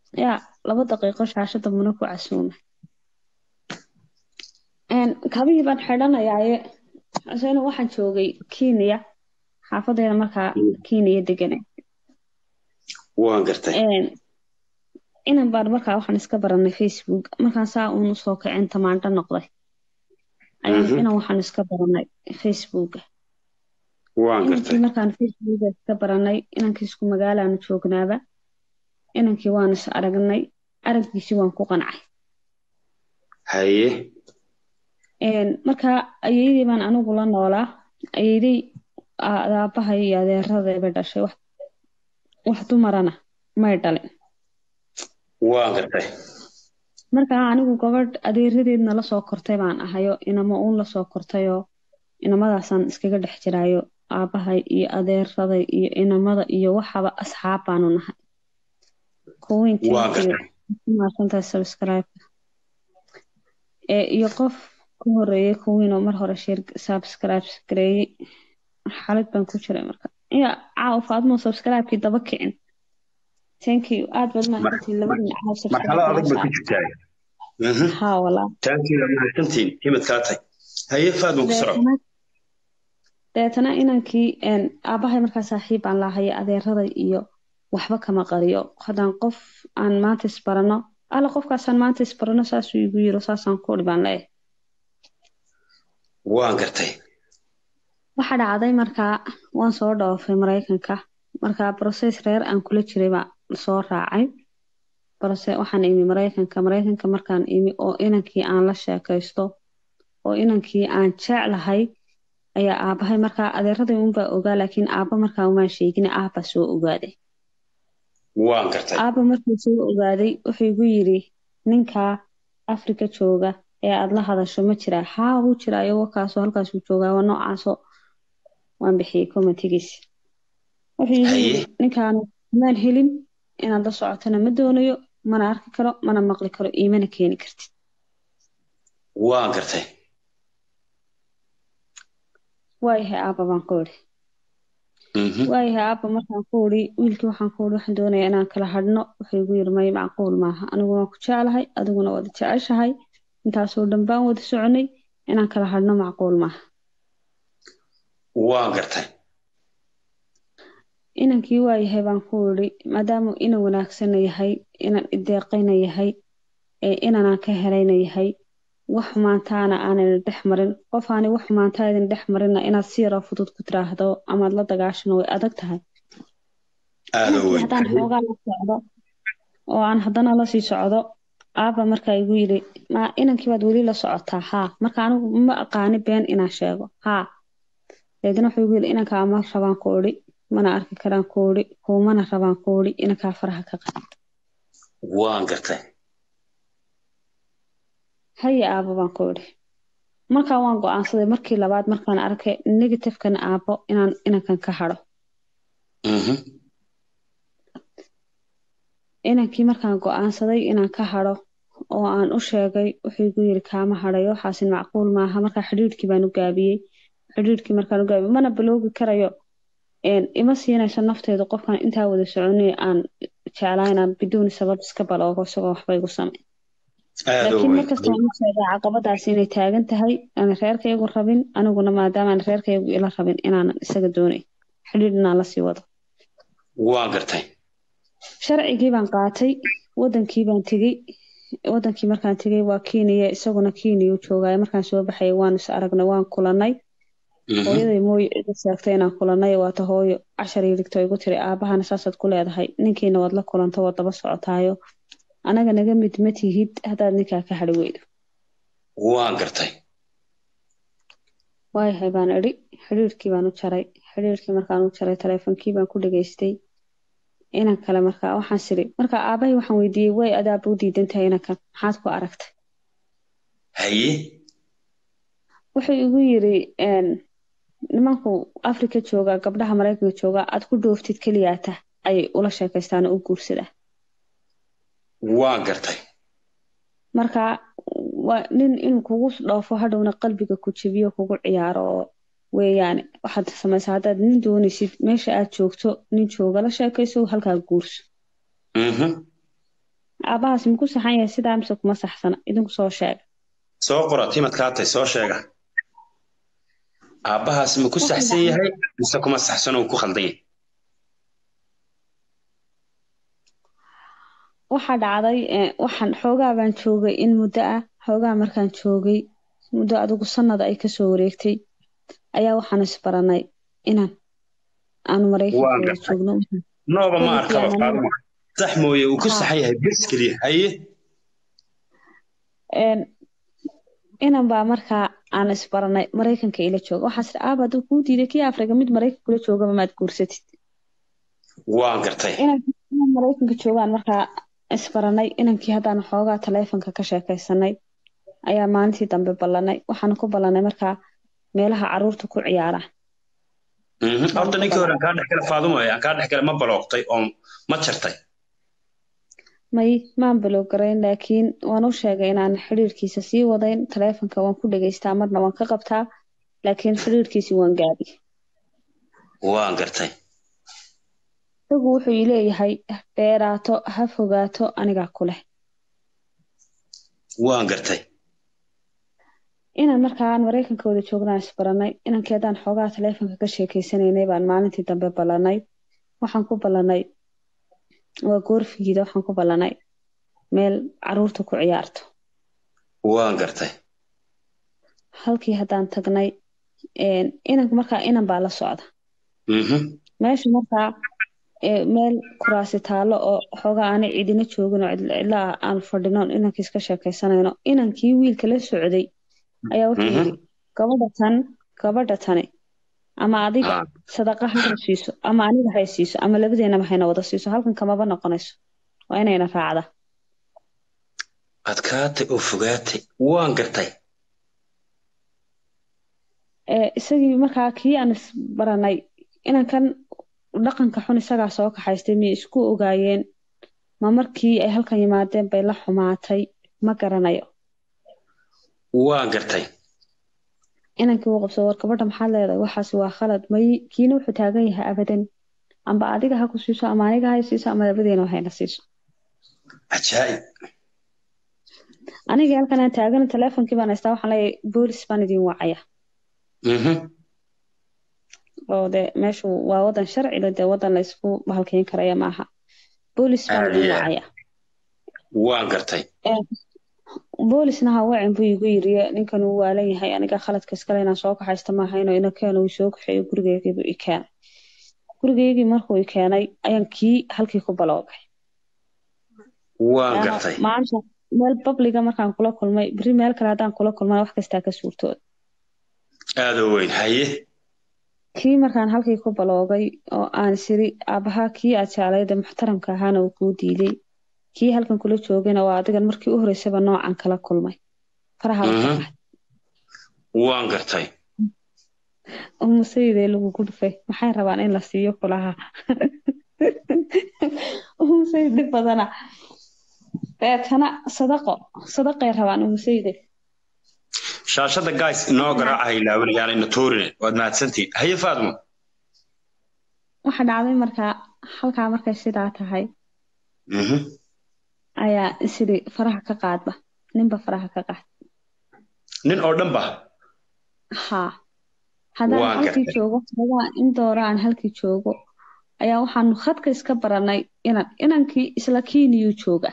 يا لaba daqiiqo shaashada muna ku casuuma kabihii baan xidhanayaaye asagana waxaan joogay Kenya xaafadeena markaa Kenya deganay waan gartay inan baan markaa waxaan iska baranay Facebook markaan saa uun usoo kaceen tamaandho noqday inan waxaan iska baranay Facebook waan inankii gartay markaan Facebook iska baranay inankii isku magaalaanu joognaaba inankii waan is aragnay araggiisii waan ku qancay haye markaa ayeydii baan anigu la noolaa ayeydii aabahay iyo adeeraday bay dhashay wax dumarana may dhalin waan gartay markaa anigu gabadh adeeradeedna la soo kortay baan ahayo inama uun la soo kortayoo inamadaasaan iskaga dhex jiraayo aabahay iyo adeeraday iyo inamada iyo waxaba asxaab baanu nahay waan gartay kuwiintimaashantahay subscribe iyo qof ku horeeyay kuwiinoo mar hore share subscribe gareeyay xaalad baan ku jiray marka ya caaw faadmo subscribe-kii daba kicin thank you aad baad mahadsantiin labadii caaw marxalad adag ba ku jirtaa haa walaa thank you mahadsantiin himad kaa tahay haye faadmo ku soco deetana inankii aabahay markaa saaxiib aan lahaye adeeraday iyo waxba kama qariyo haddaan qof aan maanta isbarano alla qofkaasaan maanta isbarano saasuu igu yiro saasaan ku dhibaan leeyahay waan gartay waxa dhacday markaa waan soo dhoofay Mareykanka markaa process reer aan kula jiray baa soo raacay balse waxaan imi Mareykanka markaan imi oo inankii aan la sheekaysto oo inankii aan jeclahay ayaa aabahay markaa adeeraday unbaa ogaa laakiin aaba markaa uma sheegin aaba soo ogaaday waan gartay aaba markuu soo ogaaday wuxuu igu yiri ninka Afrika jooga ee aad la hadasho ma jiraa haa wuu jiraayo wakaasoo halkaasuu joogaa waa noocaasoo waan bixiyey commentigiis wuxuu yiri ninkaan maan helin inaad la socotana ma doonayo mana arki karo mana maqli karo iimana keeni kartid waan gartay waayahay aaba baan ku idhi waayahay aaba markaan ku idhi wiilkii waxaan ku idhi waxaan doonayaa inaan kala hadhno wuxuu igu yiri may macquul maaha aniguna ku jeclahay adiguna wada jeceshahay intaasoo dhan baan wada soconay inaan kala hadhno macquul maaha waan gartay inankii waayahay baan ku idhi maadaama ina wanaagsana yahay inaan ideeqayna yahay inanaan ka helayna yahay wax xumaantaana aanan dhex marin qof aanay wax xumaantaadin dhex marina inaad si yaro fudud ku tiraahdo amaad la dagaashano way adag tahay haddaan xoogaa la socdo oo aan haddana lasii socdo aaba markaa igu yiri ma inankii baad weli la socotaa haa marka anigu ma aqaani been inaan sheego haa deedna wuxuu igu yiri inankaa ma rabaan ku idhi mana arki karaan ku idhi kuumana rabaan ku idhi inankaa faraha ka qad waan gartay haye aaba baan ku idhi markaa waan go'aansaday markii labaad markaan arkay negative-kan aabo inaan inankan ka hadho inankii markaan go'aansaday inaan ka hadho oo aan u sheegay wuxuu igu yiri kaama hadhayo waxaasin macquul maaha markaa xidhiidhkii baan u gaabiyey xidhiidhkii markaan u gaabiyey mana baloogi karayo ima siinayso nafteedu qofkan intaa wada soconay aan jeclaa inaan biduuni sabab iska baloogo isagoo waxba igu samay laakiin markasta waan u sheegay caqabadaas inay taagan tahay aan reerkaygu rabin aniguna maadaama aan reerkaygu ila rabin inaanan isaga doonay xidhiidh inaan lasii wado waan gartay sharcigii baan qaatay wadankii baan tegey wadankii markaan tegey waa Kenya isaguna Kenya uu joogay markaan soo baxay waan is aragnay waan kulanay hooyaday mooy iga sheegtay inaan kulanay waata hooyo 10 dhigto igu tiri aabahana saasaad ku leedahay ninkiina waad la kulantay wad daba socotaayo anaga naga mid ma tihid haddaad ninkaa ka hadhi weydo waan gartay waayahay baan idhi xidhiidhkii baan u jaray xidhiidhkii markaan u jaray taleefonkii baan ku dhageystay inan kale markaa waxaan siri markaa aabahay waxaan weydiiyey way adaaba u diidan tahay inankan maxaad ku aragtay haye wuxuu igu yiri nimanku Afrika jooga gabdhaha Mareykanka jooga aad ku dhooftid kaliyaata ay ula sheekaystaan oo u guursadaan waan gartay marka waa nin inuu kugu dhoofo hadhowna qalbiga ku jabiyo kugu ciyaaro weeyaan waxaad samaysaa haddaad nin doonaysid meesha aad joogto nin jooga la sheekayso halkaa guurso aabahaas ma ku saxan yahay sidaa mise kuma saxsana idinku soo sheega. soo qora timadkaa tahay soo sheega aabbahaas ma ku Waxaa saxsan dhacday yahay mise kuma saxsano uu ku khaldan yahay waxaan xoogaa baan joogay in muddo ah xoogaa markaan joogay muddo adigu sanad ay kasoo wareegtay ayaa waxaan isbaranay inaan aanu maraykanka waan wada gartay joogno nooba ma badankii arkaba aan aniga faaduma sax mooye uu ku haa saxan yahay bes keliya haye een, inan baa markaa aan isbaranay maraykanka ila jooga waxaas idhi aaba hadduu kuu diiday kii afrika mid maraykanka kula joogaba maad guursatid waan gartay inan maraykanka joogaan markaa isbaranay inankii haddaan xoogaa taleefanka ka sheekaysanay ayaa maalintii dambe ballanay waxaan ku ballanay markaa meelaha caruurta ku ciyaaraan baan horta ku ninkii hore ballanay aan kaa dhex gala faaduma aan kaa dhex gala ma balooqtay oo ma jartay may maan balowgarayn laakiin waan u sheegay inaan xiriirkiisa sii wadayn taleefanka waan ku dhegaystaa marna waan ka qabtaa laakiin xiriirkiisi waan gaabay waan gartay isagu wuxuu ii leeyahay dheeraato ha fogaato anigaa ku leh waan gartay inaan markaan maraykanka wada joognaan isbaranay inankii haddaan xoogaa taleefanka ka sheekaysanaynay baan maalintii dambe ballanay waxaan ku ballanay waa goorfigiida waxaan ku ballanay meel caruurta ku ciyaarto waan gartay halkii haddaan tagnay inanka markaa inan baa la socda meesha markaa meel kuraasi taallo oo xoogaa aanay cidina joogin oo cidla ah aan fadhino inankii iska sheekaysanayno inankii wiilka la socday ayaa wuxuu yidhi gabadha tani ama adiga sadaqa ha siiso ama aniga hay siiso ama labadeenaba hayna wada siiso halkan kamaba noqonayso waa inayna raacda adkaatay oo fogaatay waan gartay isagii markaa kii aan isbaranay inankan dhaqanka xun isagaa soo kaxaystay miyay isku ogaayeen ma markii ay halkan yimaadeen bay la xumaatay ma garanayo waan gartay inankii wuu qabsado war gabadha maxaad leedahay waxaasi waa khalad may kiina wuxuu taagan yahay abadan amba adiga ha ku siiso ama aniga hay siiso ama labadeena hayna siiso cajaa'ib anigii halkan aan taagan taleefonkii baan haystaa waxaan leeyahay boolis baan idin wacaya oo de meeshu waa wadan sharci leh dee wadan la isku bahalkeyn karaya maaha boolis baan idin wacaya waan gartay boolisna ha wacin buu igu yiri ninkan uu waalan yahay aniga khaladka iskale inaan soo kaxaysto maaha inuu ina keeno uu soo kaxeeyo gurigeygiibuu i keenay gurigeygii markuu i keenay ayaan kii halkii ku baloogay waan gartay maanta meel babliga markaan kula kulmay beri meel kale haddaan kula kulmana wax kastaa ka suurtooda aada u weyn haye kii markaan halkii ku baloogay oo aan siri aabahaa kii aad jeclayda muxtaramka ahaana uu kuu diiday kii halkan kula joogayna waa adigan markii u horeysaba noocan kala kulmay faraha waan gartay umusayidee lagugu dhufay maxay rabaan in la siiyo kulaha umusayid dhib badana deetana sadaqay rabaan umusayide shaashada guys inoo garaaca ilaawanayaan ina tuurine waad mahadsantihiin haye faadmo waxa dhacday markaa halkaa markay sidaa tahay ayaa isiri faraha ka qaadba ninba faraha ka qaad nin oo dhan ba haa haddaan halkii joogo in doora aan halkii joogo ayaa waxaanu khadka iska baranay inankii isla kiiniyuu jooga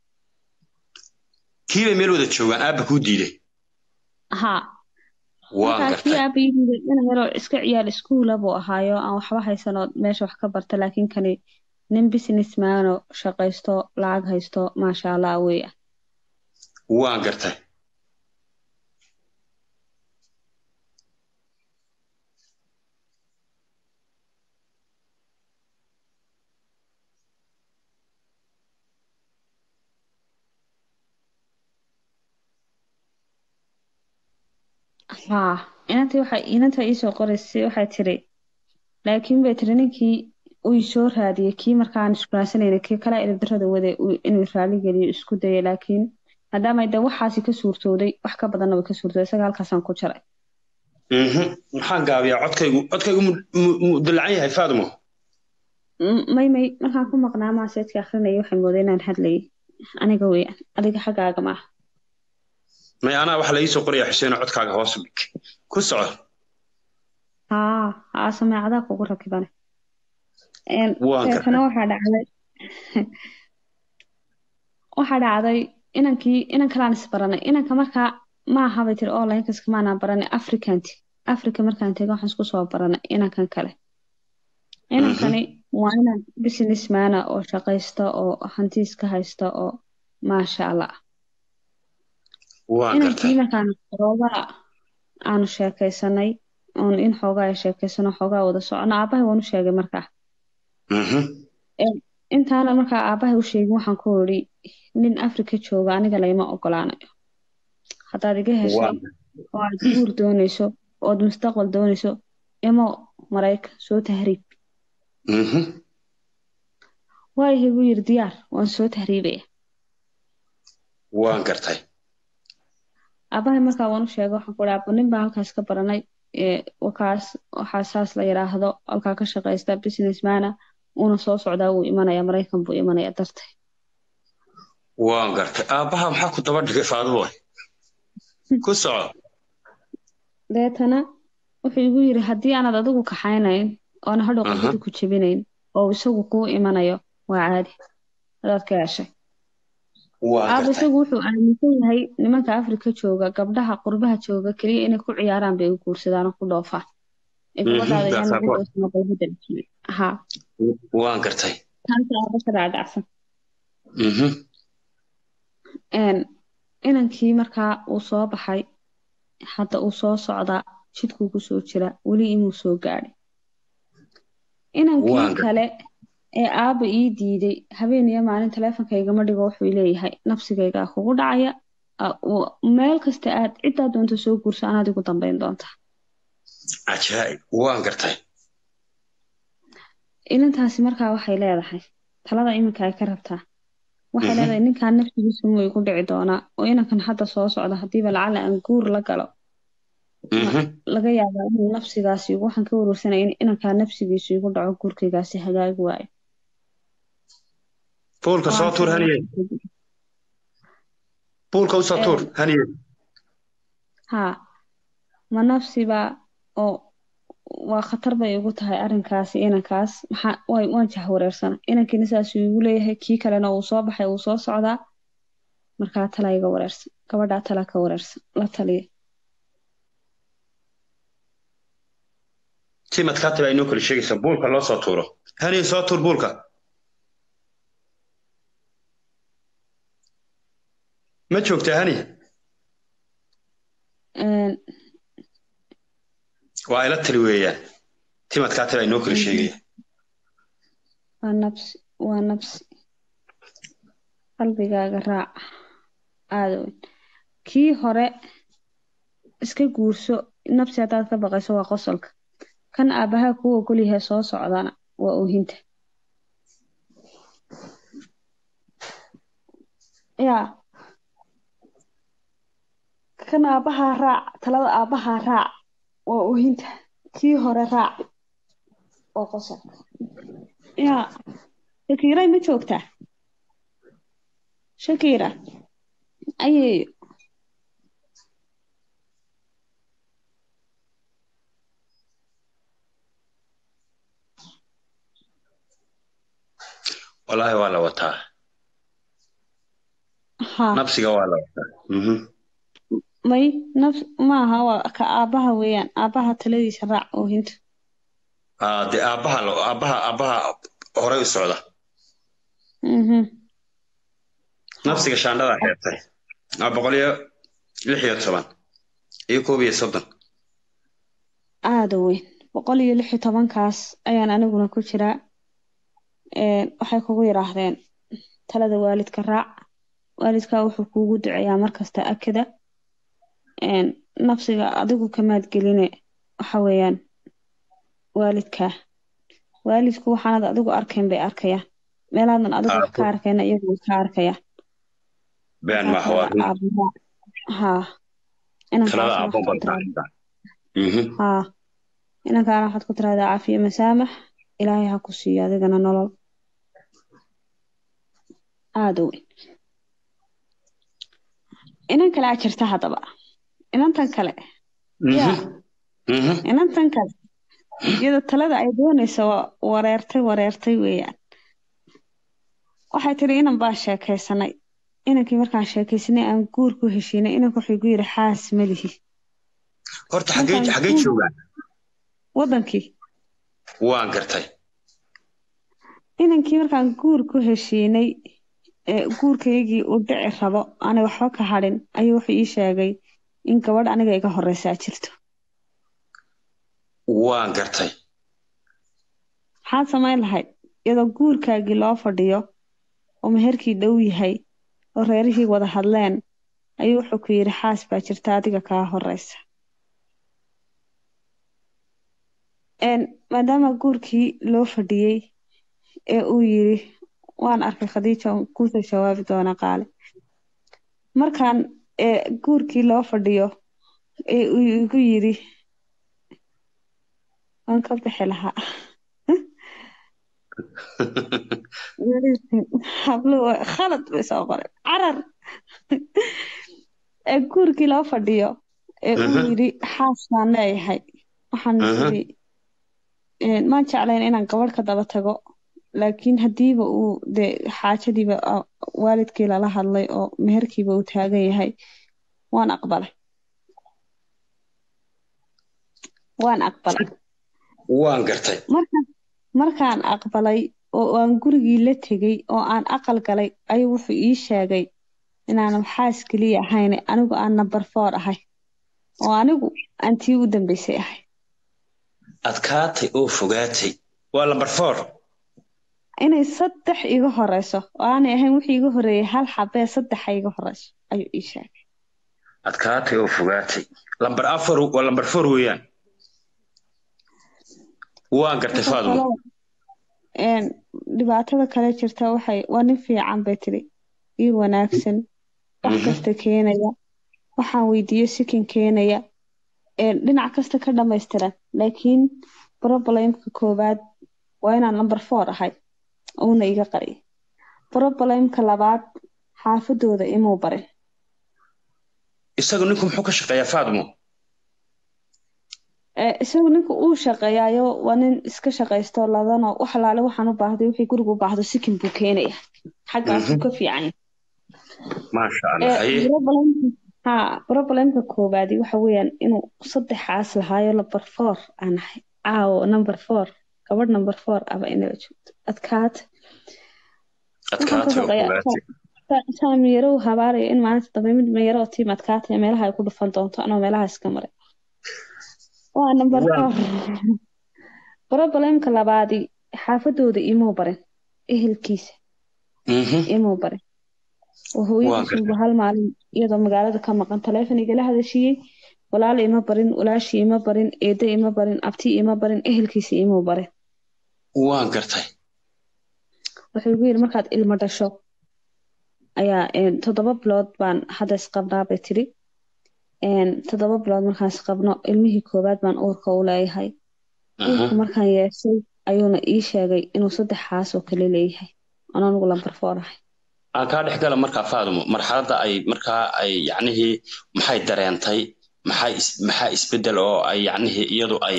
kiibay meel wada joogaan aabba kuu diiday haa waan gartay kii aabba ii diiday inan yaroo iska ciyaal iskuula buu ahaayo aan waxba haysanoo meesha wax ka barta laakiin kani nin businessmanoo shaqaysto lacag haysto maasha allah weya waan gartay haa inanta iisoo qoraysay waxay tiri laakiin bay tiri ninkii uu soo raadiyay kii markaan iskunaansanayna kii kala ilibdarada wade inuu raali geliyo isku dayay laakiin maadaama de waxaasi ka suurtooday wax ka badanna way ka suurtooday isaga halkaasaan ku jaray maxaan gaabiyaa codkaygu dalacan yahay faadmo may markaan ku maqnaa maaseedka akrinaya waxay mooday inaan hadlayay aniga weeyaan adiga xaggaaga maaha. may anaa waxa la ii soo qoraya xuseen codkaaga hoos u dhig ku soco haa samaacadaa kugu rakibane. waan deetana gartay waxaa dhacday inan kalaan isbaranay inanka markaa ma ahabay tiri online kaska maanaa baranay africa markaan tegay waxaan isku soo baranay inankan kale. inankani waa inan businessmana oo shaqaysta oo hantiis ka haysta oo maasha allah. waan gartay inankii markaan xoogaa aanu sheekaysanay oon in xoogaa ay sheekaysano xoogaa wada socono aabahay waan u sheegay markaa. intaana markaa aabahay u sheegin waxaan ku iri nin africa jooga aniga layma ogolaanayo. haddaad iga hesho oo aad guur doonayso ood mustaqbal doonayso imo maraykan soo tahriib. waayahay buu yiri diyaar waan soo tahriibaya. waan gartay aabahay markaa waan u sheegay waxaan ku iri aabo nin baa halkaas ka baranay wakaas waxaa saas la yiraahdo halkaa ka shaqaysta businessmana una soo socdaa wuu imanaya maraykan buu imanaya dartay. waan gartay aabaha maxaa ku daba dhigay Faadumo ku soco deetana wuxuu igu yiri haddii aanad adigu kaxaynayn oona hadhow qalbada ku jebinayn oo isagu kuu imanayo waa caadi hadaad ka heshay. aaba isagu wuxuu aaminsan yahay nimanka afrika jooga gabdhaha qurbaha jooga keliya inay ku ciyaaraan bay u guursadaan oo ku dhoofaan waan gartay inankii markaa uu soo baxay hadda uu soo socdaa jidkuu kusoo jira weli inuu soo gaadhay. inankii kale ee aaba ii diiday habeen iyo maalin taleefonkaygama dhigo wuxuu leeyahay nafsigaygaa kugu dhacaya meel kasta aad ciddaa doonta soo guurso anaad igu dambayn doontaa. cajaa'ib waan gartay ilintaasi markaa waxay leedahay talada iminka ay ka rabtaa waxay leedahay ninkaan nafsigiisu muu igu dhici doonaa oo inankan hadda soo socda haddiiba lacala aan guur la galo laga yaabaa inuu nafsigaasi waxaan ka warwarsanay in inankaa nafsigiisu igu dhaco guurkaygaasi hagaagi waayo. buulka soo tuur haniye buulka u soo tuur haniye haa ma nafsiba oo waa khatar bay igu tahay arrinkaasi inankaas waan jahwareersana inankiina saasuu igu leeyahay kii kalena uu soo baxay uu soo socdaa markaa tala iga wareersan gabadhaa tala ka wareersan la taliya. timad kaa tibaa inoo kala sheegaysa buulka loo soo tuuro haniye soo tuur buulka ma joogtaa hani waa ila tali weeyaan timad kaa tibaa inoo kala sheegaya waa nabsi qalbigaaga raac aada weyn kii hore iska guurso nabsi haddaad ka baqayso waa qosolka kan aabahaa kuu ogol yahay soo socdana waa oohinta. yaa kan aabahaa raac talada aabahaa raac waa oohinta kii hore raac oo qosolka. yaa shakiiray ma joogtaa shakiira ayeeyo wallaahi waa la wataa nafsiga waa la wataa may maaha waa ka aabaha weeyaan aabaha taladiisa raac oohinta de aabaha horey u socda nafsiga shaandhadaa xeebtay 116 iyo 130 aada weyn 116kaas ayaan aniguna ku jiraa. waxay kugu yiraahdeen talada waalidka raac waalidkaa wuxuu kuugu duceeyaa markasta akada nafsiga adigu kamaad geline waxa weeyaan waalidku waxaanad adigu arkayn bay arkayaan meelaadan adigu wax ka arkayna iyagu way ka arkayaan been ma haa inankaana waxaad ku tiraahdaa caafiye masaamax ilaahay ha ku siiyo adigana nolol aada weyn inan kale aa jirta haddaba inantan kale yaa inantan kale iyada talada ay doonaysa waa wareertay weeyaan waxay tiri inan baa sheekaysanay inankii markaan sheekaysanay aan guur ku heshiinay inanku wuxuu igu yidhi xaas ma lihi horta xagee joogaan wadankii waan gartay inankii markaan guur ku heshiinay guurkaygii uu dhici rabo aanay waxba ka hadhin ayuu wuxuu ii sheegay in gabadh aniga iga horeysaa jirto waan gartay maxaad samayn lahayd iyadoo guurkaagii loo fadhiyo oo meherkii dhow yahay oo reerihii wada hadleen ayuu wuxuu ku yidhi xaas baa jirta adiga kaa horeysa maadaama guurkii loo fadhiyey ee uu yidhi waan arkay Khadiija kuusoo jawaabi doona qaali markaan guurkii loo fadhiyo ee uu igu yidhi waan ka bixi lahaa hablo khalad bay soo qoray carar guurkii loo fadhiyo ee uu yidhi xaasaan leeyahay waxaan yidhi maan jeclayn inaan gabadh ka daba tago laakiin haddiiba uu dee xaajadiiba waalidkii lala hadlay oo meherkiiba uu taagan yahay waan aqbalay waan gartay markaan aqbalay oo aan gurigii la tegey oo aan aqal galay ayuu wuxuu ii sheegay inaanan xaas keliya ahayn anigu aan number 4 ahay oo anigu aan tii u dambeysay ahay adkaatay oo fogaatay waa number 4 inay 3 iga horeyso oo aanay ahayn wixii iga horeeyay hal xabee 3 iga horeyso ayuu ii sheegay adkaatay oo fogaatay number 4 waa number 4 weeyaan waan gartay Faadimo dhibaatada kale jirta waa nin fiican bay tiri ii wanaagsan wax kasta keenaya waxaan weydiiyo sikin keenaya dhinac kasta ka dhammaystiran laakiin problemka koobaad waa inaan number 4 ahay uuna iga qariyo problemka labaad xaafadooda imuu barin isagu ninku muxuu ka shaqeeyaa Faadimo isagu ninku uu shaqeeyaayo waa nin iska shaqaysto ladano wax laale waxaan u baahday wixii guriga u baahdo sikin buu keenaya xaggaasuu ka fiican maasha Allah problemka koobaadi waxa weeyaan inuu 3 xaas lahaayo number 4 aan ahay number 4 gabadh number 4 aba inay joogto adkaat saamiyaro habaaraya in maalinta dambe mid meeyaro tiim adkaat meelaha ay ku dhufan doonto anoo meelaha iska maray waa number 4 problemka labaadi xaafadooda imuu barin ehelkiisa imuu barin hooyadiisu hal maalin iyadoo magaalada ka maqan taleefon igala hadashiyey walaal ima barin walaashii ima barin eedo ima barin abti ima barin ehelkiisa imuu barin waan gartay wuxuu igu yidhi markaad ilmo dhasho ayaa 7 bilood baan hadda isqabnaa bay tiri 7 bilood markaan isqabno ilmihii koobaad baan uurka u leeyahay uurka markaan yeeshay ayuuna ii sheegay inuu 3 xaas oo kale leeyahay aan anigu number 4 ahay aan ka dhex gala markaa Faadimo marxaladda ay yacnihii maxay dareentay maxaa isbedel oo ay yacnihii iyadu ay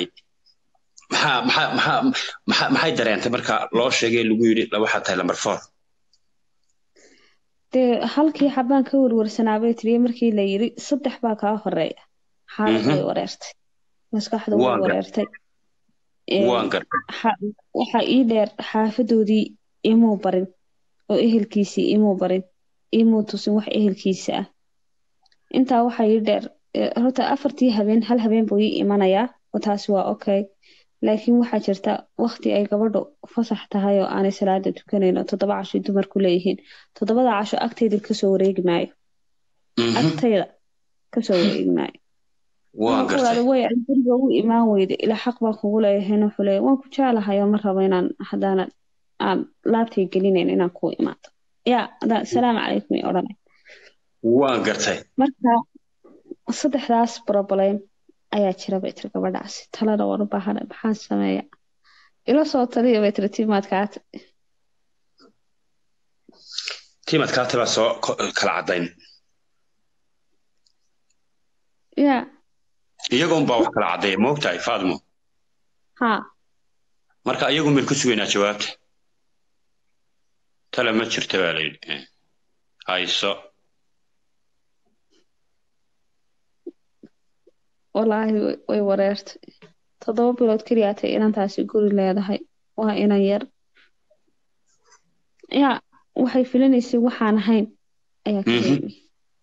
maxay dareentay marka loo sheegay lagu yiri waxa tahay number 4 dee halkii xabaan ka warwarsanaa bay tiri markii la yiri 3 baa ka horeeya xaalad way wareertay maskaxdu way wareertay waan gartay waxa ii dheer xaafadoodii imuu barin oo ehelkiisii imuu barin imuu tusin wax ehelkiisa ah intaa waxa ii dheer horta 4 habeen hal habeen buu ii imanayaa oo taas waa okay laakiin waxa jirta waqti ay gabadhu fasax tahay oo aanay salaada tukanayno 7 casho dumarku leeyihiin 7 casho agteeda ka soo wareegi maayo agteeda ka soo wareegi maayo waan gartay way guriga u imaan weyday ila xaq baan kugu leeyahay wuxuu leeyahay waan ku jeclahay ma rabo inaan hadana aan laabtay gelinayn inaan ku imaado assalaamu calaykum oranay waan gartay marka 3daas problem ayaa jira bay tiri gabadhaasi talada waan u baahanay maxaan sameeya ila soo taliya bay tiri tiimadkaata baa soo kala cadayn يا iyagoon baa wax kala caddeeya ma ogtahay faadmo ها marka iyagu meel ku sugaynaa jawaabta tale ma jirta baa layidhi hayso والله way wareertay 7 bilood kaliya tay inantaasi guri leedahay waa inan yar yaa waxay filanaysay waxaan ahayn ayaa ka Mhm. yimi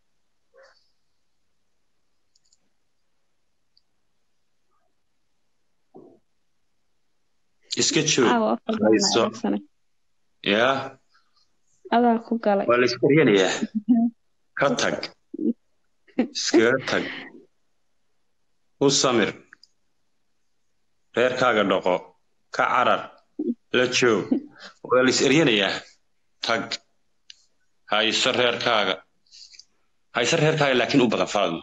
iska joog caawa afar baan hayso aragsanay yaa adaa ku galay waa la isqaryanayaa ka tag iskaga tag u samir reerkaaga dhaqo ka carar la joog waa la is eryanayaa tag hayso reerkaaga laakiin u badan faadmo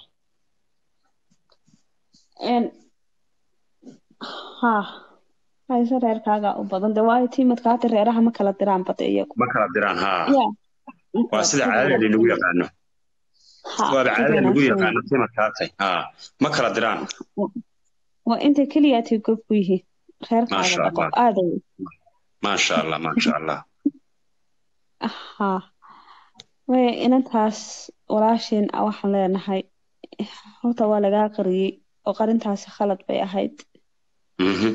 een haa hayso reerkaaga u badan de waayo tiimadka hada reeraha ma kala diraan bada iyagu ma kala diraan haa yaa waa sida caadada lagu yaqaano waaba caadada lagu yaqaano timadkaatay haa ma kala diraan waa intay keliyaatay gob ku yihiin reerkaaga maasha dhaqo allah aaday maasha allah haa way inantaas walaasheen waxaan leenahay horta waa lagaa qariyey oo qarintaasi khalad bay ahayd Mhm.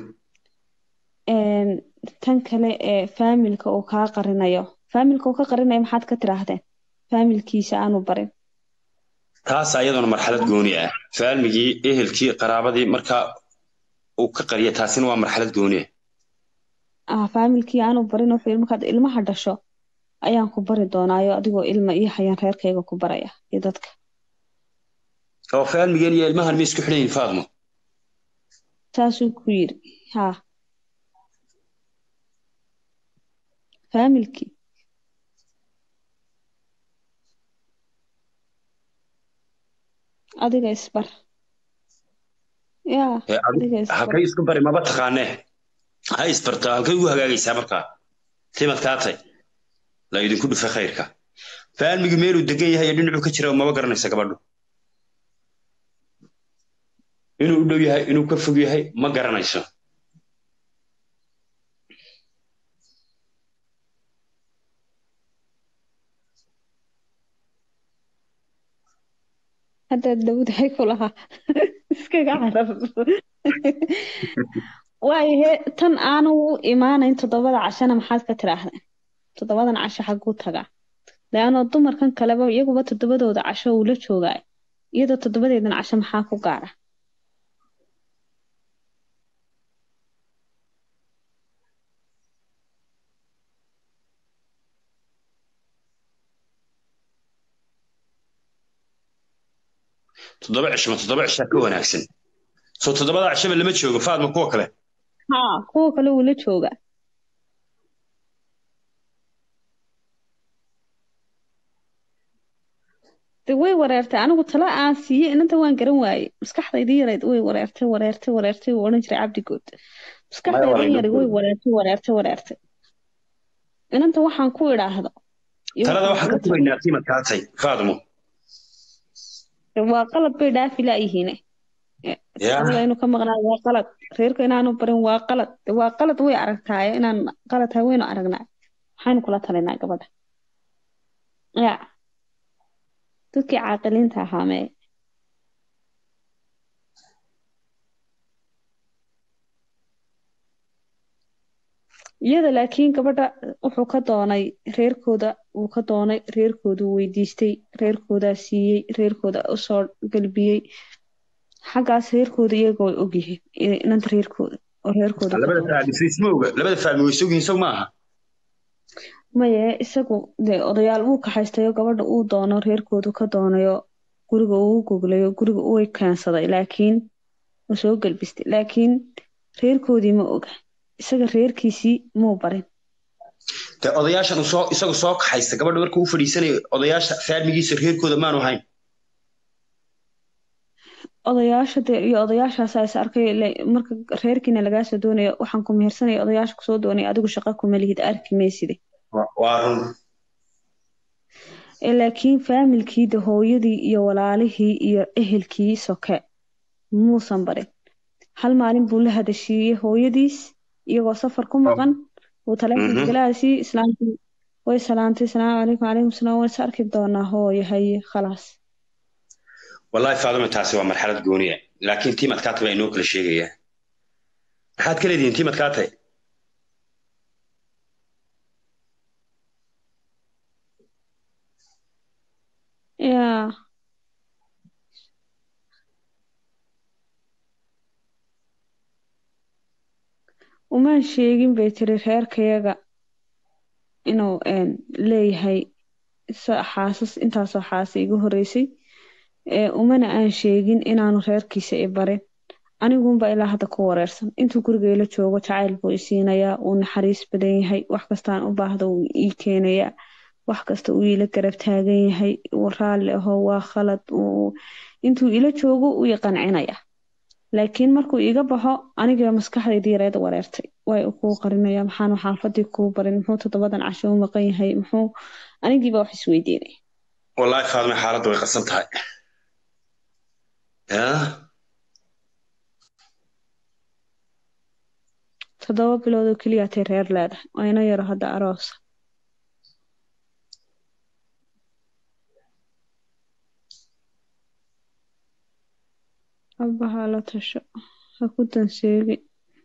tan kale ee faamilka uu kaa qarinayo faamilka uu ka qarinayo maxaad ka tiraahdeen faamilkiisa aanu barin taas ayaduna marxalad gooni ah faalmigii ehelkii qaraabadii marka uu ka qariya taasina waa marxalad gooni ah faamilkii aanu barin wuxuu yidhi markaad ilmaha dhasho ayaan ku bari doonaayo adigoo ilma iyo hayaan reerkayga ku baraya iyo dadka oo faalmigeen iyo ilmahan ma isku xidhan yihiin faadmo saasuu ku yidhi haa faamilkii adiga isbar yaa adiga isbar halkay isku bari maba taqaanee ha isbarta halkay ugu hagaagaysaa markaa timadkaatay la idinku dhufa khayrka faalmigii meeluu degan yahay iyo dhinacuu ka jira maba garanaysa gabadhu inuu u dhow yahay inuu ka fog yahay ma garanayso haddaad dawdahay ku lahaa iskaga carar waayahe tan aanu u imaanayn 7 cashana maxaad ka tiraahdeen 7 casho xaguu tagaa leanoo dumarkan kaleba iyaguba 7dooda casho uu la joogaa iyadoo 7deedan casho maxaa ku gaara toddoba cishaa ka wanaagsan soo 7 cishaba lama joogo faadma kuwa kale haa kuwa kale wuu la joogaa de way wareertay anigu tala aan siiyey inanta waan garan waayey maskaxdaydii yarayd way wareertay wuu odhan jiray cabdigood maskaxdaydii yaray way wareertay inanta waxaan ku idhaahdo talada waxaan ka tugaynaa timadkaatay faadmo waa qalad bay dhaafi laayihiine aynu ka maqnaa waa qalad reerka inaanu barin waa qalad way aragtaaye inaan qalad tahay waynu aragnaa maxaynu kula talinaa gabadha ya dadkii caaqiliinta ahaa mee iyada laakiin gabadha wuxuu ka doonay reerkoodu weydiistay reerkoodaa siiyey reerkooda usoo galbiyey xaggaas reerkooda iyaga way ogyihiin inanta reerkooda oo reerkooda labada faalmi way sogyihiin sog maaha maye isagu de odayaal uu kaxaystayo gabadha uu doono reerkoodu ka doonayo guriga uu goglayo guriga uway keensaday laakiin uu soo galbistay laakiin reerkoodii ma oga isaga reerkiisii muu barin de odayaashan isagu soo kaxaysta gabadha markuu u fadhiisanayo odayaasha faalmigiisa reerkooda maanu hayn odayaasha de iyo odayaashaas is arkay marka reerkiina lagaa soo doonayo waxaan ku mehersanaya odayaasha kusoo doonay adigu shaqa kuma lihid arki mayside waa run laakiin faamilkii hooyadii iyo walaalihii iyo ehelkii soke muusan barin. hal maalin buu la hadashiiyey hooyadiis iyagoo safar ku maqan uu taleefanka galaasii islaamkii way salaantay salaamu calaykum calaykum salaam waan is arki doonaa hooyo haye khalaas. wallahi Faaduma taasi waa marxalad gooniya laakiin tiimad ka tahay inuu kala sheegaya maxaad kala diin tiimad ka tahay yaa umaan sheegin bay tiri reerkayaga inuu leeyahay xaasas intaasoo xaasa igu horeysay umana aan sheegin inaanu reerkiisa i barin aniguunba ilaa hadda ku wareersan intuu gurigeyla joogo jacayl buu isiinayaa uu naxariis badan yahay wax kastaan u baahda uu ii keenayaa wax kasta uu ila garab taagan yahay uu raalli aho waa khalad intuu ila joogo uu i qancinayaa laakiin markuu iga baxo aniga maskaxdayda yareed wareertay way kuu qarinaya maxaan xaafadii kuu barin muxuu 7 casho u maqan yahay muxuu anigiiba wax isweydiinay wallahi Faaduma xaaladdu way qasan tahay 7 bilood oo kaliya tay reer leedahay ayna yaro hadda aroos abaha la tasho ha ku danseegi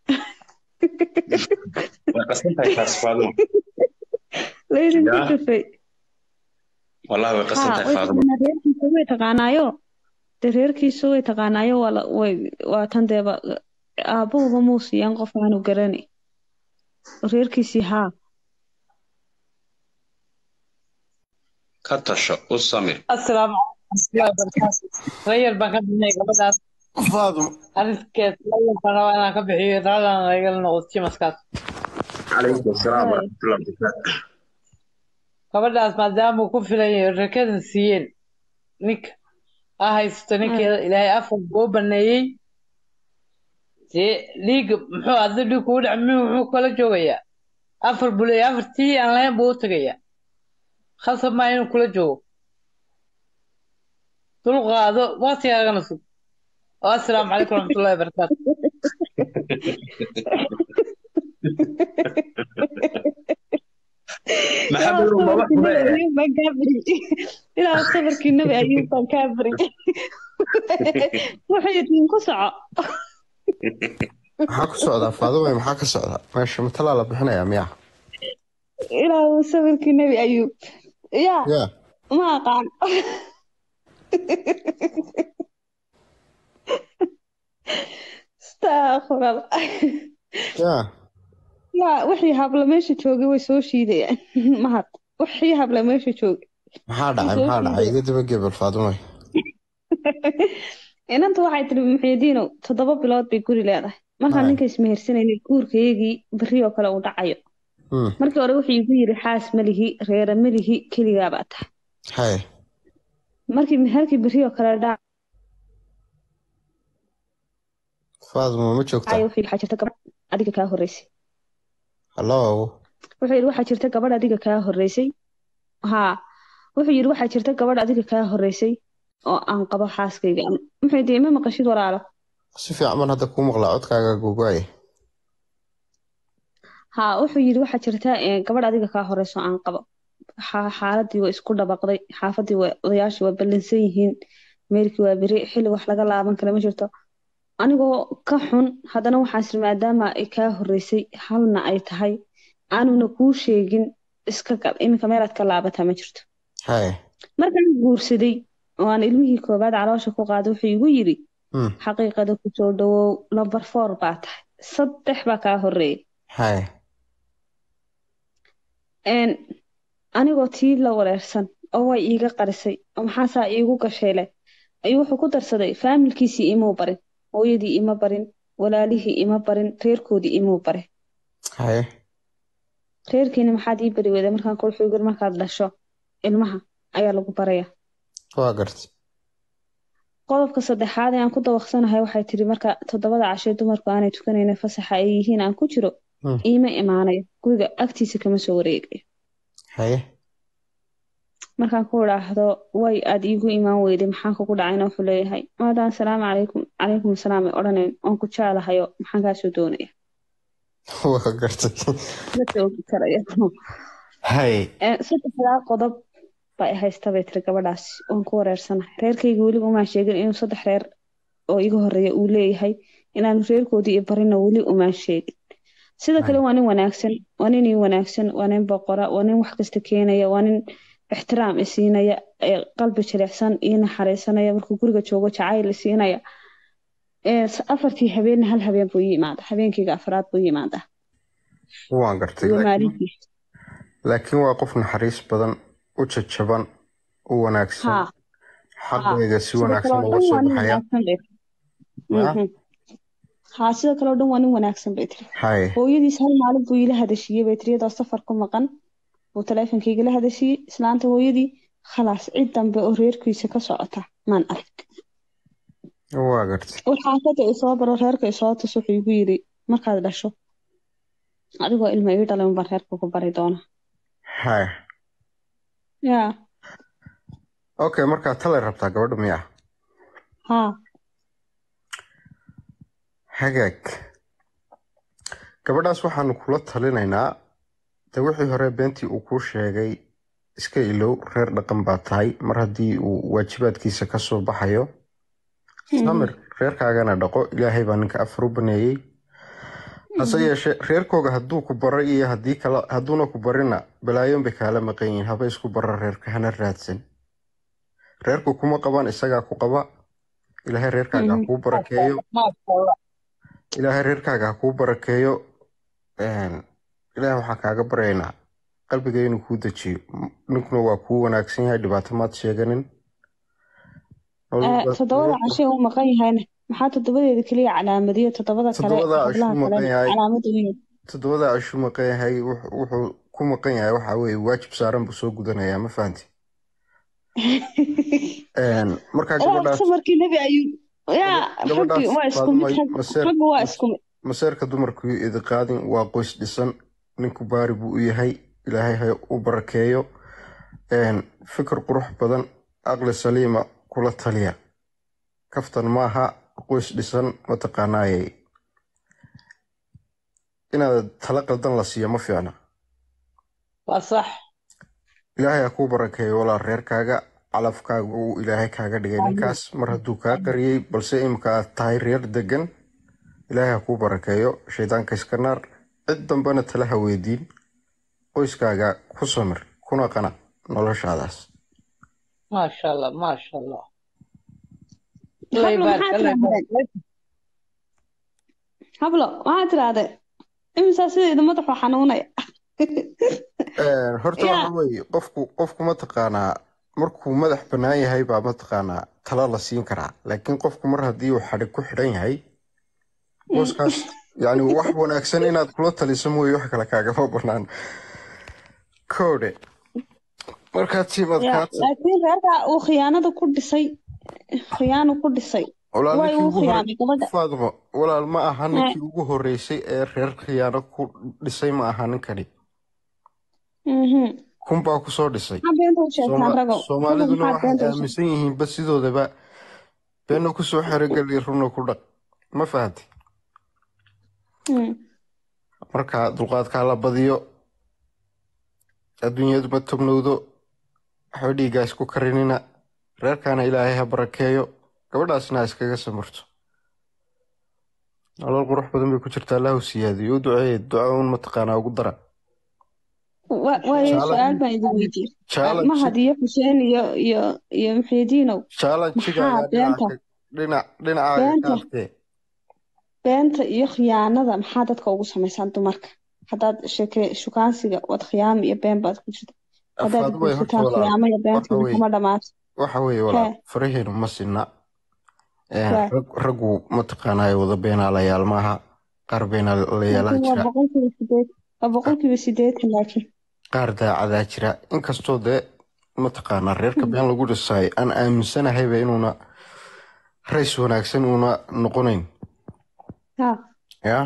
way qasan tahay taas Faaduma leedin ku tafay wallahi way qasan tahay Faaduma reerkiisa way taqaanaayo reerkiisa way taqaanaayo waa tan deeba aabuhuba muu siiyaan qof aanu garanay reerkiisii haa ka tasho u samir السلام عليكم غير بقى بني قبل فاضل أركض أنا أنا كبحي رجلا غير نقطتي مسكات عليكم السلام ورحمة الله وبركاته قبل ده ما دام وكفل ركض نسيين نك هاي استنيك إلهي أفضل بوبني ليج محو هذا اللي يقول عمي محو كل جوية أفر بلي أفرتي أنا لا بوتجية خلص ما ين كل جو تلقى هذا واسي أنا نسوق السلام عليكم ورحمة الله وبركاته محمد ما كابري إلى صبرك النبي أيوب كابري وحيدين كسعة maxaa ku socdaa Faaduma maxaa ka socdaa meesha matala la bixinaya miya إلى صبرك النبي أيوب يا ما قال استغفر الله يا وحي هبل ماشي جوجي way soo shiidayaan mahad wixii habla meesha joog maxaa dhacay iga daba gebel Faaduma inanta waxay tiri muxidiino 7 bilood bay guri leedahay marka ninka ismehersanayay guurkeegii bari oo kale uu dhacayo markii hore wuxuu igu yiri xaas malihi reer malihi kaliya ba tahay markii meherkii bari oo kale dhac Faaduma ma joogtaa ay wuxuu xajirta gabadh adiga ka horeysay hello wuxuu yiri waxa jirta gabadh adiga ka horeysay wuxuu yiri waxa jirta gabadh adiga ka horeysay oo aan qabo xaaskayga maxay deema maqashid walaalo si fiican hadda ku maqlaa codkaaga gogoay wuxuu yiri waxa jirta gabadh adiga ka horeyso aan qabo xaaladii way isku dhabaqday xaafadii way odayaashii way ballansan yihiin meelkii waa bari xilli wax laga laaban kara ma jirto anigoo ka xun haddana waxaan isla maadaama ay ka horeysay halna ay tahay aanuna kuu sheegin iska iminka meelaad ka laabata ma jirto markaan guursaday waan ilmihii koobaad caloosha ku qaaday wuxuu igu yiri xaqiiqada ku soo dhawow number 4 baa tahay 3 baa ka horeeyay anigoo tii la wareersan oo way iiga qarisay oo maxaasaa iigu gasheele ayuu wuxuu ku darsaday faamilkiisii imuu barin hooyadii ima barin walaalihii ima barin reerkoodii imuu barin reerkiina maxaad ii bari weyday markaan kul xugur markaad dhasho ilmaha ayaa lagu baraya waa gartay qodobka saddexaad ee aan ku dawaqsanahay waxay tiri marka 7 casho dumarku aanay tukanayna fasaxa ay yihiin aan ku jiro iima imaanayo guriga agtiisa kama soo wareegayo markaan ku idhaahdo way aad iigu imaan weyday maxaan kugu dhacayna wuxuu leeyahay maadaan salaamu calaykum calaykum asalaam ay odhanayn oon ku jeclahayo maxaan kaasoo doonaya waa gartay ma joogi karayo hay saddexdaa qodob baa i haysta bay tiri gabadhaas oon ku wareersanahay reerkayga weliba umaan sheegin inuu 3 reer oo iga horeeya uu leeyahay inaanu reerkoodii iyo barina weli umaan sheegin sida kale waa nin wanaagsan waa nin wanaagsan waa nin boqora waa nin wax kasta keenaya waa nin ixtiraam isiinaya qalbi jilicsan iyo naxariisanaya markuu guriga joogo jacayl isiinaya afartii habeen hal habeen buu yimaada habeenkayga afraad buu yimaada waan gartay laakiin waa qof naxariis badan u jajaban u wanaagsan xaqeega si wanaagsan uga soo baxaya haa sidoo kale oo dhan waa nin wanaagsan bay tiri hooyadiis hal maalin buu ila hadashiyey bay tiri iyadoo safar ku maqan buu taleefankayga la hadashiyey islaanta hooyadii khalaas cid dambe oo reerkiisa ka socota maan arag waa gartay xaafadda isoo baro reerka isoo tus wuxuu igu yidhi markaad dhasho adigoo ilma ii dhalay unbaan reerka ku bari doona hay ya okay markaa talay rabtaa gabadha miyaa haa hagaag gabadhaas waxaanu kula talinaynaa de wixii hore beentii uu kuu sheegay iska ilow reer dhaqan baa tahay mar haddii uu waajibaadkiisa ka soo baxayo samir reerkaagana dhaqo ilaahay baa ninka afar u baneeyey hase yeeshee reerkooga hadduu ku baray iyo haddii kale hadduuna ku barina balaayoon bay kaala maqan yihiin haba isku bara reerka hana raadsan reerku kuma qaban isagaa ku qaba ilaahay reerkaaga ha kuu barakeeyo ilaahay reerkaaga ha kuu barakeeyo ilaahay waxaan kaaga baryaynaa qalbiga inuu kuu dejiyo ninkuna waa kuu wanaagsan yahay dhibaato maad sheeganin 7 cashe uu maqan yahayna maxaa 7deeda kaliya calaamadiyo 7da kale calaamadu 7 cashu maqan yahay wuxuu ku maqan yahay waxa weeye waajib saaran buu soo gudanayaa ma fahanti markaa gabadhaas markii nabi ayuu maseerka dumarku idiqaadin waa qoys dhisan ninku baari buu u yahay ilaahay ha u barakeeyo fikir qurux badan aqli saliima kula taliya kaftan maaha qoys dhisan mataqaanaayay inaad tala qaldan la siiyo ma fiicna waa sax ilaahay ha kuu barakeeyo walaal reerkaaga calafkaaga uu ilaahay kaaga dhigay ninkaas mar hadduu kaa qariyey balse imika aad tahay reer degan ilaahay ha kuu barakeeyo shaydaanka iska naar cid dambena tala ha weydiin qoyskaaga ku samir kuna qana noloshaadaas maasha allah maasha allah hablo waxaa tiraahday imisaa sidayda madaxu xanuunaya horta waxa weeye qofku mataqaanaa markuu madax bannaan yahay baa mataqaanaa tala la siin karaa laakiin qofku mar haddii uu xadhig ku xidhan yahay qoyskaas yani wax wanaagsan inaad kula taliso mooye wax kale kaagama bannaan koodhe markaad laakiin reerka uu khiyaanada ku dhisay khiyaano ku dhisay faadmo walaal ma aha ninkii ugu horeysay ee reer khiyaano ku dhisay ma aha ninkani kunbaa ku soo dhisay soomaaliduna waxay aaminsan yihiinba sidoodaba beena kusoo xerogeliya runa ku dhaq ma fahanti marka dulqaadkaa la badiyo adduunyadu ma tobnowdo waxba dhiigaas ku karinina reerkaana ilaahay ha barakeeyo gabadhaasna iskaga samirto nolol qurux badan bay ku jirtaa allahu siyaadiyo u duceeye duca un mataqaanaa ugu dara waayo su-aal baan idin weydiiyey mahad iyo xuseen iyo muxiidiinow dhinacaaga beenta iyo khiyaanada maxaa dadka ugu samaysaan dumarka haddaad shukaansiga wad khiyaamo iyo been baad ku jirta haddaad guursataan khiyaamo iyo beenta kuma dhamaato waxa weeye walaal faraheenu ma sinna raggu mataqaanaa wada beenaalayaal maaha qaar beenaalayaala jira boqolkiiba 80 laakiin qaar daacadaa jira inkastoo dee mataqaanaa reerka been lagu dhisay aan aaminsanahayba inuuna rays wanaagsan uuna noqonayn ya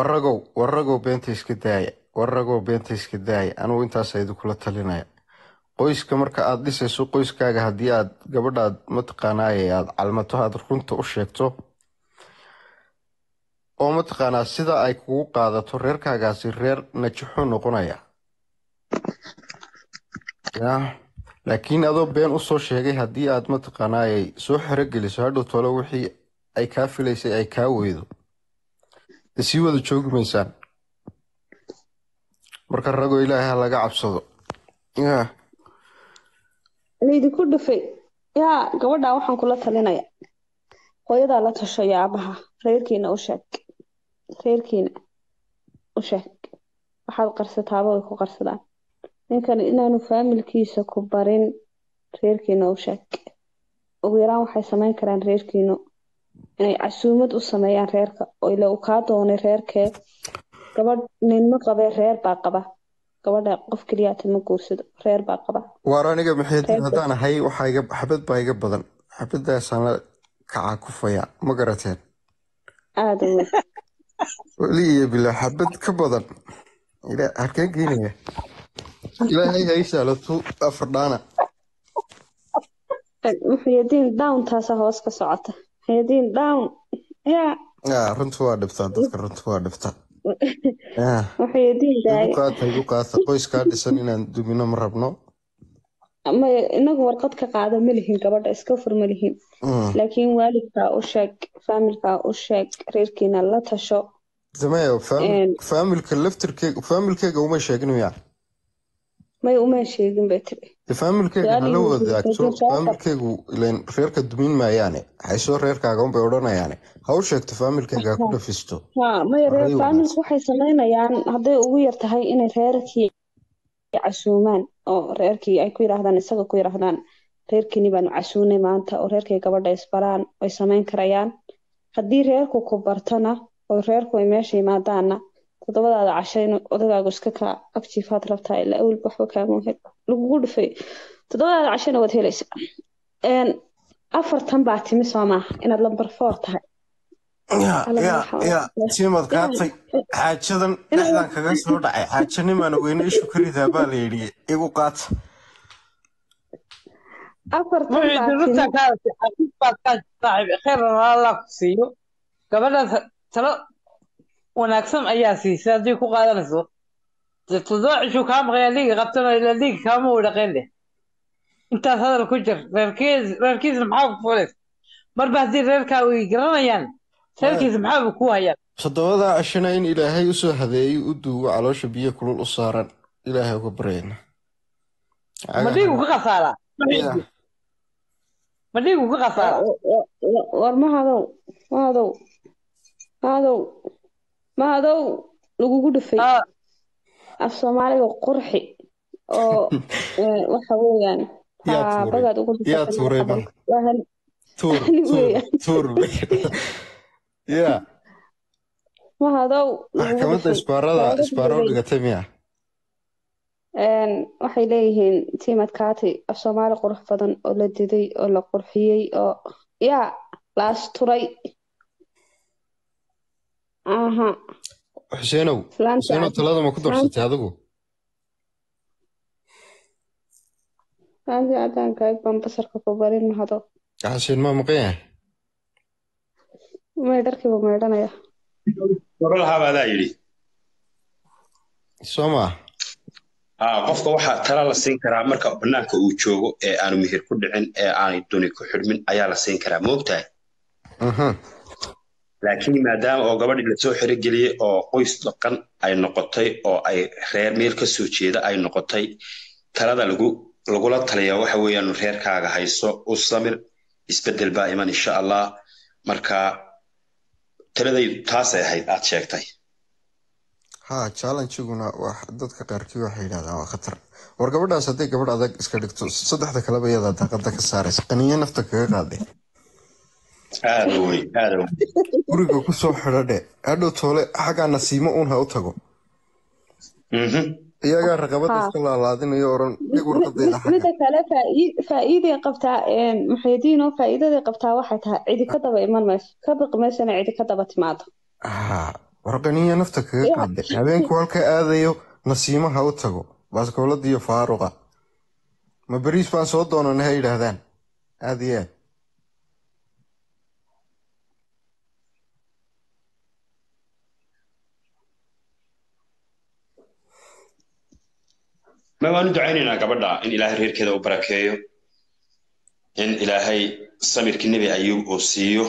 waragow beenta iska daaya anugu intaasa idinkula talinaya qoyska marka aad dhisayso qoyskaaga haddii aad gabadhaad mataqaanaaye aad calmato aad runta u sheegto oo mataqaanaa sida ay kugu qaadato reerkaagaasi reer najixu noqonaya yaa laakiin adoo been u soo sheegay haddii aad mataqaanaaye soo xerogeliso hadhow tole wixii ay kaa filaysay ay kaa weydo de sii wada joogi maysaan marka ragoo ilaahay ha laga cabsado yaa laydinku dhufay yaa gabadhaa waxaan kula talinaya hooyadaa la tashayo aabaha reerkiina u sheeg waxaad qarsataaba way ku qarsadaan ninkan inaanu faamilkiisa ku barin reerkiina u sheeg ugu yaraan waxay samayn karaan reerkiinu inay casuumad u sameeyaan reerka oo ila uu kaa doonay reerkee gabadh ninma qabee reer baa qaba gabadha qof keliyaata ma guursado reer baa qaba waar aniga maxay haddaan ahay xabad baa iga badan xabadaasaan la kacaa kufaya ma garateen aada u weyn weli iyo bilaa xabad ka badan halkeen geynaya ilaahay ha ii saalato afardhaana muxuyadiin downtaasa hoos ka socota muxuyadiin down yaa runtu waa dhibtaa dadka runtu waa dhibtaa muxuyadiin igu qaata qoyskaa dhisan inaan dumino ma rabno inagu warqad ka qaada ma lihin gabadha iska fur ma lihin laakiin waalidkaa u sheeg faamilkaa u sheeg reerkiina la tasho sameeyo faamilka laftirkeega faamilkeega uma sheegin miyaa may uma sheegin bay tiri faamilkeega hala wadaagto faamilkeegu ileen reerka dumin maayaane haysoo reerkaaga unbay odhanayaane ha u sheegto faamilkeega ha ku dhafisto maya faamilku waxay samaynayaan hadday ugu yar tahay inay reerkii casuumaan oo reerkii ay ku yiraahdaan isaga ku yiraahdaan reerkiini baanu casuunay maanta oo reerkii gabadha isbaraan way samayn karayaan haddii reerku ku bartana oo reerku ay meesha yimaadaana todobadaada cashayn odagaagu iska kaa agjiifaad rabtaa ilaa awel waxba kaama hel lagugu dhufay todobadaada cashayna waad helaysa afartan baa timi soo maaha inaad lambar 4 tahay tiimad qaatay xaajadan dhexdan kaga soo dhacay xaajanimaana weyne ishu ka ridaa baa la yidhi igu qaata gabadhaas talo wanaagsan ayaa siisay haddii ku qaadanayso dee todoba cishuu kaa maqayaa liiga qabtano ilaa liiga kaama wadhaqeen dheh intaas hadal ku jir reerkiisna maxaa ku fulaysa marba haddii reerkaa way garanayaan reerkiisa maxaaba ku hayaan toddobadaa cashana in ilaahay usoo hadeeyo u duugo caloosha biyo kulul u saaran ilaahay uga baryayna ma dhiigu ka khasaaraa ma dhiigu ka khasaaraa war mahadow lagugu dhufay af soomaaliga qurxi oo waxa weeyaan bagaad ugu mahadow maxkamadda isbaaro dhigatay miya waxay leeyihiin tiimad kaati af soomaali qurux badan oo la diday oo la qurxiyey oo la asturay xuseenow talada ma ku darsatay adigu cadaanka baan basarka ku barin mahadow xuseen maa maqan yahay may dharkiiba maydhanaya gabadhahaabadaa yidhi soo maa qofka waxaa tala la siin karaa marka banaanka uu joogo ee aanu mihir ku dhicin ee aanay duni ku xidhmin ayaa la siin karaa moogtahay laakiin maadaama oo gabadhii lasoo xerogeliyey oo qoys dhaqan ay noqotay oo ay reer meel ka soo jeeda ay noqotay talada lagula taliyaa waxa weeyaan reerkaaga hayso u samir isbedel baa iman insha allah marka taladay taasay ahayd aad sheegtay challenge-guna dadka qaarkii waxay yidhahdaan waa khatar war gabadhaas hadday gabadh adag iska dhigto saddexda kaleba iyadaa daaqada ka saaraysa qaniyo nafta kaga qaadee guriga ku soo xidhadhe hadhow toole xaggaa nasiimo uun ha u tago iyagaa raqabada iska laalaadinayo oran dhig warqadayda mida kale faa'iiday qabtaa muxaydiinoo faa'iidaday qabtaa waxay tahay cidi ka daba iman mayso ka baqi maysana cidi ka daba timaado warqaniyo nafta kaga qaade habeenku halka aadayo nasiimo ha u tago baaskooladiyo faaruqa ما بريس بان soo doonana ha yidhaahdaan aad iyo aad ma waanu ducaynaynaa gabadha in ilaahay reerkeeda u barakeeyo in ilaahay samirkii nebi ayuub uu siiyo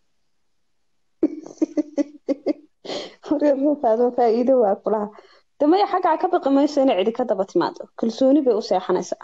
reerkaas faa'iido waa kulaha damaya xaggaa ka baqi mayso inay cidi ka daba timaado kalsooni bay u seexanaysaa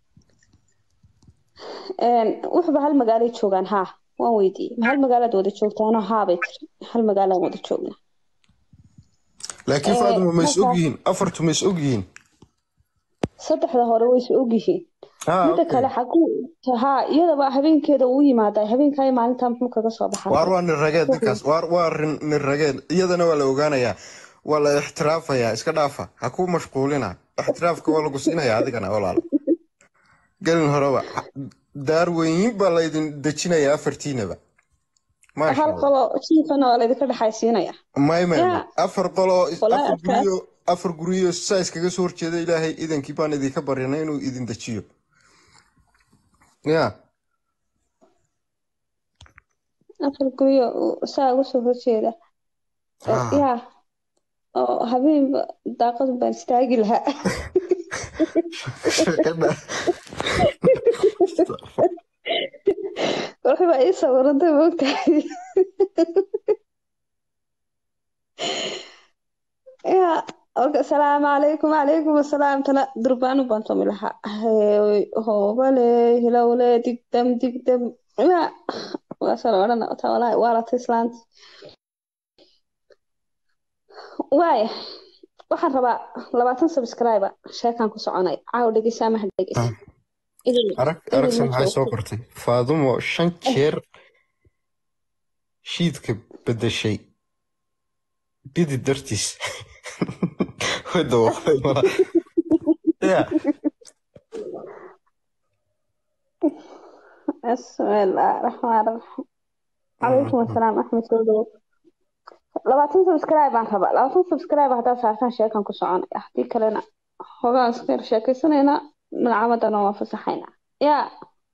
wuxuuba hal magaalay joogaan haa waan weydiiyey ma hal magaalaad wada joogtaanoo haa bay tiri hal magaalaan wada joognaa laakiin faaduma ma is ogyihiin afartu ma is ogyihiin saddexda hore way is ogyihiin midda kale okay xaguu haa iyadaba habeenkeeda uu yimaadaa habeenkaa maalintaa muxuu kaga soo baxaa waar waa nin rageed ninkaas waa nin rageed iyadana waa la ogaanayaa waa la ixtiraafayaa iska dhaafa ha ku mashquulina ixtiraafka waa lagu siinayaa adigana walaal gelin horeba daar weyn baa laydin dejinayaa afartiinaba maasha hal allah qolo jiifana waa laydinka dhexaysiinaya may yaa afar qolo walaa adkaas afar guryo saa iskaga soo horjeeda ilaahay idankii baan idinka baryana inuu idin dejiyo ya afar guryo saa uga soo horjeeda yaa oo habeenba daaqadu baan istaagi lahaa shaqada wuxuuba ii sawirantay moogtahay yaa asalaamu calaykum calaykum asalaam tana durbaanu baan tumi lahaa hoobale hilowle digdam yaa waasala odhana taa walaahi waa la tislaanta waaya waxaan rabaa 20 subscriber sheekaan ku soconay caaw dhegeysaa ma dhegeysa aragsan maxay soo qortay faadumo 5 jeer shiidka bedeshay bidi dartiis wada waxay mala ya bismillah rahmaan rahiim calaykum asalaam axmed soo dhawo 20 subscribe baan rabaa 20 subscribe haddaad saartaan sheekan ku soconaya haddii kalena hogaan iska yar sheekaysanayna magacamadana waa fasaxayna yaa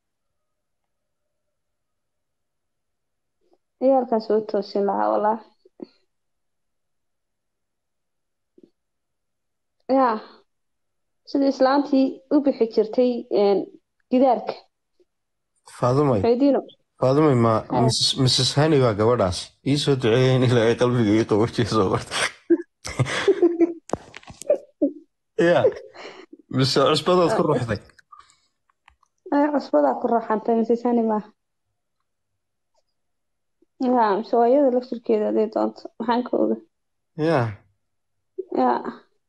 ciyaalkaas soo toosin lahaa walaa yaa sidii islaantii u bixi jirtay gidaarka faadumay ma Mrs. Hani waa gabadhaas ii soo duceeyay in ilaahay qalbiga ii qaboojiyo soo qorta ya mise cusbadaad ku ruuxday cusbadaa ku raaxantay Mrs. Hani maaha yaa mise waa iyada laftirkeeda hadday doonto maxaan ka oga ya yaa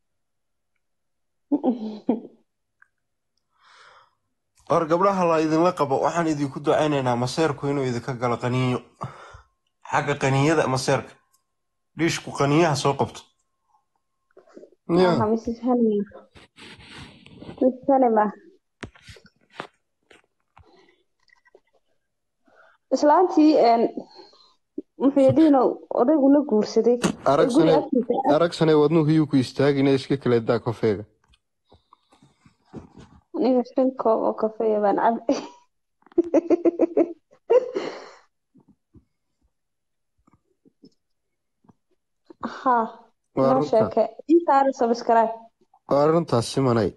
war gabdhaha la idinla qabo waxaan idinku ducaynaynaa maseerku inuu idinka galo qaniinyo xagga qaniinyada maseerka dhiishku qaniinyaha soo qabto ya Mrs. Hani maaha islaantii muxuudiino odaygu la guursaday guri agtiisa aragsane wadnuhu yuu ku istaagina iska kale daa kofeega aniga 5 koob oo kafeeya baan cabay ها ما شاكا انت عارف سبسكرايب arrintaas simanay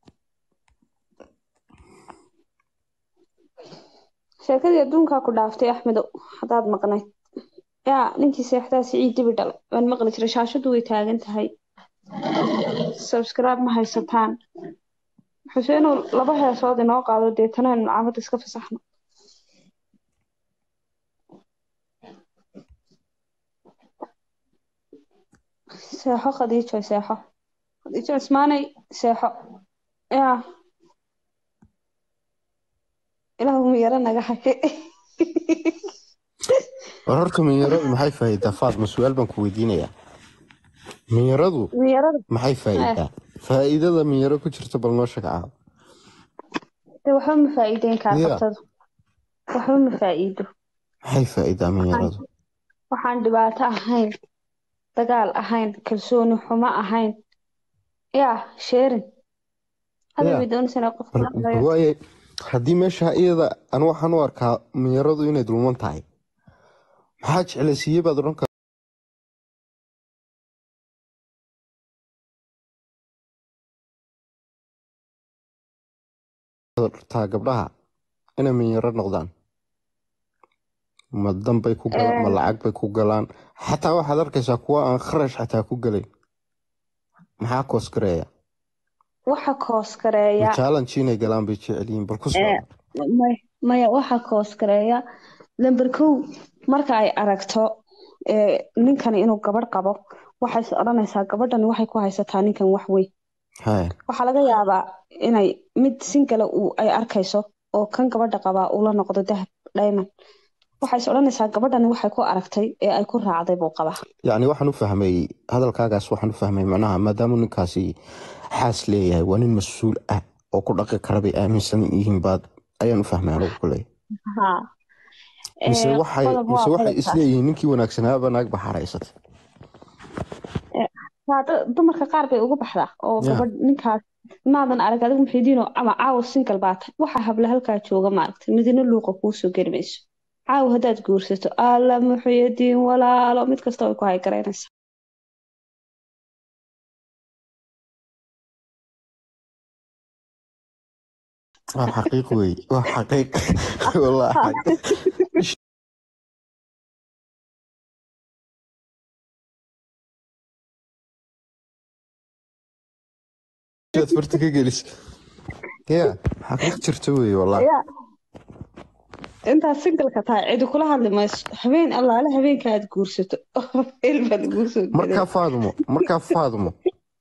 sheekadii adduunkaa ku dhaaftay axmedow haddaad maqnayd yaa ninkii seexdaa siciid dibi dhalay waan maqli jiray shaashadu way taagan tahay subscribe ma haysataan xuseenow 2 heesood inoo qaado deetana aynu caamada iska fasaxno seexo khadiijo cismaanay seexo yaa ilaahu miyaro naga haye horta minyaradu maxay faa'iidaa faadma su'aal baan ku weydiinayaa minyaradu maxay faa'iidaa faa'iidada minyaro ku jirta bal noo sheeg caawa de waxba ma faa'iideyn kaartadu waxba ma faa'iido maxay faa'iidaa minyaradu waxaan dhibaato ahayn dagaal ahayn kalsooni xumo ahayn yaa sheerin هذا yaa بدون سنة قف لا waaye haddii meesha iyada anu waxaan u arkaa meheradu inay dulman tahay maxaa jeclaysiiye baad odhan kartaa gabdhaha inay menyaro noqdaan ma danbay ku galaan ma lacag bay ku galaan xataa waxaad arkaysaa kuwa aan kharash xataa ku gelayn maxaa koosgareeya waxa koos kareeya ma challenge inay galaan bay jecel yihiin bal ku soo maya waxa koos kareeya lambar 1 marka ay aragto ninkani inuu gabadh qabo waxay is odhanaysaa gabadhani waxay ku haysataa ninkan wax weyn waxaa laga yaabaa inay mid single ay arkayso oo kan gabadha qabaa uu la noqdo dahab diamond waxay is odhanaysaa gabadhani waxay ku aragtay ee ay ku raacday buu qabaa yacni waxaan u fahmay hadalkaagaas waxaan u fahmay macnaha maadaama ninkaasi xaas leeyahay waa nin mas-uul ah oo ku dhaqi kara bay aaminsan yihiin baad ayaan u fahmay anigu kuley mise waxay isleeyihiin ninkii wanaagsanaaba naag baxaraysatay dumarka qaar bay uga baxdaa oo gabadh ninkaas maadan arag adigu muxidiino ama caawa single baata waxa habla halkaa jooga maaragtay midina luuqa kuu soo geli mayso caawa haddaad guursato alla muxidiin walaalo mid kasta way ku haygaraynaysaa waa xaqiiq wey waa xaqiiq wallah farta ka gelis ya xaqiiq jirta wey wallah intaad singalka tahay cidi kula hadli mayso habeen allaale habeenka aad guursato ilbaad guurso markaa faadumo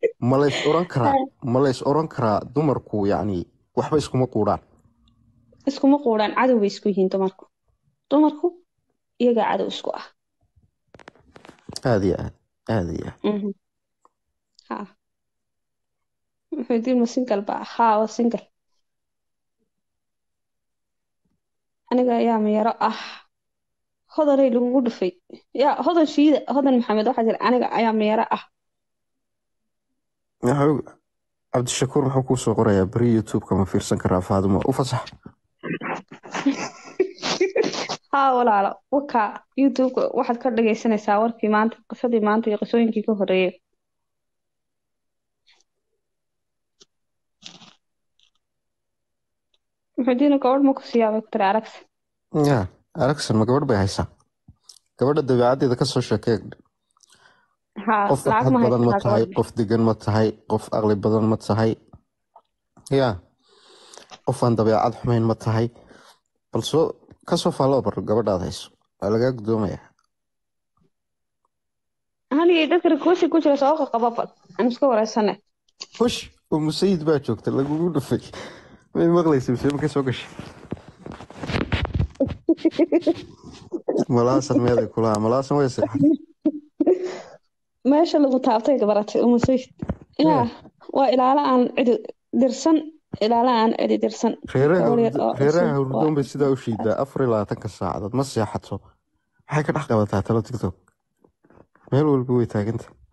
ma lays oran karaa dumarku yacni waxba iskuma quudhaan cadow bay isku yihiin dumarku iyagaa cadow isku ah aad iyo aad muxuudiin ma single ba waa single aniga ayaa miyaro ah hodanay lagugu dhufay yaa hodan shiida hodan maxamed waxaa jira aniga ayaa miyaro ah cabdishakuur muxuu kuu soo qorayaa beri youtube-ka ma fiirsan karaa faadumo u fasax walaalo waka youtube-ka waxaad ka dhagaysanaysaa warkii maanta qisadii maanta iyo qisooyinkii ka horeeyay muxuudiina gabadh ma ku siyaabay ku tiri aragsan ma gabadh bay haysaa gabadha dabeecaddeeda ka soo sheekee qof farxad badan ma tahay qof degan ma tahay qof aqli badan ma tahay ya qof aan dabeecad xumayn ma tahay bal kasoo faalloo bar gabadhaad hayso waa lagaa guddoomaya haligay dadka rikoosi ku jira soo qaba bal aan iska wareysane hush musayid baa joogta lagugu dhufay may maqlaysa mise ma ka soo gashay malaasan meelay kulaha malaasan way seexan meesha lagu taabtay gabaratay musayid waa ilaala aan cidi dirsan reeraha hurdoon bay sidaa u shiidaa 24 saacadood ma seexato waxay ka dhex qabataa talo tiktok meel walba way taaganta